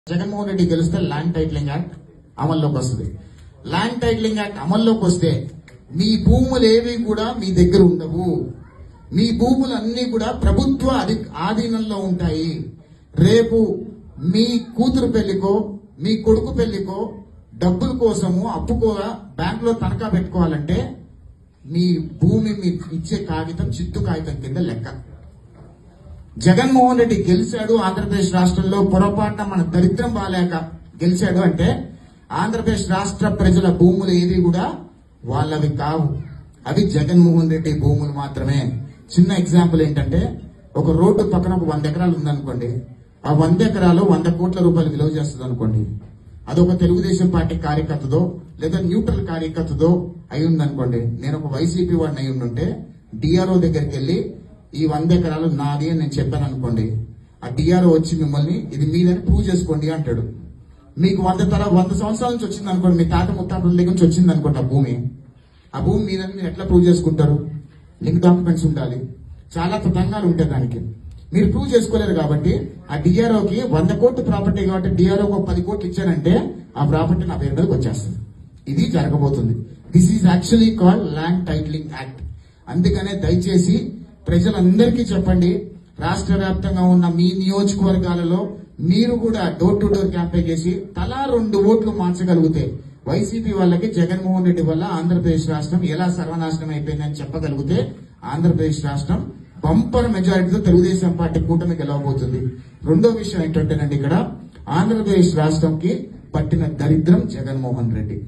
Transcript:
జగన్మోహన్ రెడ్డి గెలిస్తే land titling act అమల్లోకి వస్తుంది. ల్యాండ్ టైటిలింగ్ యాక్ట్ అమల్లోకి వస్తే మీ భూములు ఏవి కూడా మీ దగ్గర ఉండవు. మీ భూములన్నీ కూడా ప్రభుత్వ ఆధీనంలో ఉంటాయి. రేపు మీ కూతురు పెళ్లికో మీ కొడుకు పెళ్లికో డబ్బుల కోసము అప్పుకో బ్యాంకులో తనఖా పెట్టుకోవాలంటే మీ భూమి మీ ఇచ్చే కాగితం చిత్తు కాగితం కింద లెక్క. జగన్మోహన్ రెడ్డి గెలిచాడు ఆంధ్రప్రదేశ్ రాష్ట్రంలో పొరపాటున మన దరిద్రం బాలేక గెలిచాడు అంటే ఆంధ్రప్రదేశ్ రాష్ట్ర ప్రజల భూములు ఏవి కూడా వాళ్ళవి కావు. అవి జగన్మోహన్ రెడ్డి భూములు మాత్రమే. చిన్న ఎగ్జాంపుల్ ఏంటంటే ఒక రోడ్డు పక్కన ఒక 100 ఎకరాలు ఉందనుకోండి. ఆ 100 ఎకరాలు 100 కోట్ల రూపాయలు విలువ చేస్తుంది అనుకోండి. అదొక తెలుగుదేశం పార్టీ కార్యకర్తదో లేదా న్యూట్రల్ కార్యకర్తదో అయి ఉందనుకోండి. నేను ఒక వైసీపీ వాడిని అయి ఉండుంటే డిఆర్ఓ దగ్గరికి వెళ్లి ఈ 100 ఎకరాలు నాది అని నేను చెప్పాను అనుకోండి. ఆ డిఆర్ఓ వచ్చి మిమ్మల్ని ఇది మీదని ప్రూవ్ చేసుకోండి అంటాడు. మీకు 100 సంవత్సరాల నుంచి వచ్చింది అనుకోండి, మీ తాత ముత్తాతల దగ్గర నుంచి వచ్చింది అనుకోండి ఆ భూమి మీదని మీరు ఎట్లా ప్రూవ్ చేసుకుంటారు? లింక్ డాక్యుమెంట్స్ ఉండాలి, చాలా తతంగాలు ఉంటాయి దానికి. మీరు ప్రూవ్ చేసుకోలేరు కాబట్టి ఆ డిఆర్ఓకి 100 కోట్ల ప్రాపర్టీ కాబట్టి డిఆర్ఓకి 10 కోట్లు ఇచ్చారంటే ఆ ప్రాపర్టీ నా పేరు మీదకి వచ్చేస్తుంది. ఇది జరగబోతుంది. This is actually called land titling act. అందుకనే దయచేసి ప్రజలందరికీ చెప్పండి, రాష్ట్ర వ్యాప్తంగా ఉన్న మీ నియోజకవర్గాలలో మీరు కూడా డోర్ టు డోర్ క్యాంపెయిన్ చేసి తలా 2 ఓట్లు మార్చగలిగితే వైసీపీ వాళ్ళకి జగన్మోహన్ రెడ్డి వల్ల ఆంధ్రప్రదేశ్ రాష్ట్రం ఎలా సర్వనాశనం అయిపోయిందని చెప్పగలిగితే ఆంధ్రప్రదేశ్ రాష్ట్రం బంపర్ మెజారిటీతో తెలుగుదేశం పార్టీ కూటమి గెలవబోతుంది. రెండో విషయం ఏంటంటేనండి, ఇక్కడ ఆంధ్రప్రదేశ్ రాష్ట్రంకి పట్టిన దరిద్రం జగన్మోహన్ రెడ్డి.